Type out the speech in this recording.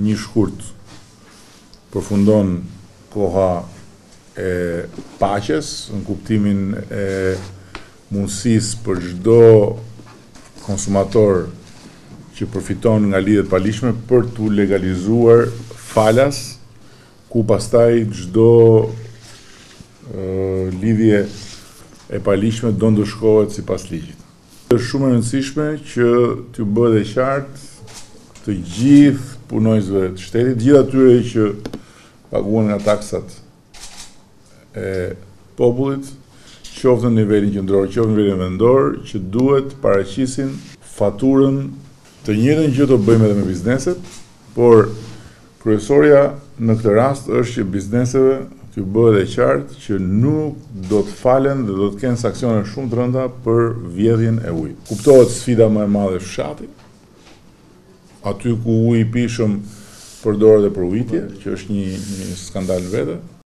një shkurt përfundon koha e paqes, në kuptimin e mundësisë për çdo konsumator që përfiton nga lidhjet palishme për t'u legalizuar falas, ku pastaj çdo lidhje e palishme do ndëshkohet sipas ligjit. Është shumë e rëndësishme që t'ju bëhet e qartë të gjithë punojësve të shtetit, gjithë atyre që paguhen nga taksat e popullit, qoftë në nivelin qendror, qoftë në nivelin vendor, që duhet paraqisin faturën. Të njëjtën gjë do bëjmë edhe me bizneset, por kryesorja në këtë rast është që bizneseve t'ju bëhet e qartë që nuk do të falen dhe do të kenë sanksione shumë të rënda për vjedhjen e ujit. Kuptohet sfida më e madhe e fshatit, aty ku uji i pishëm përdoret për ujitje, që është një skandal në vete.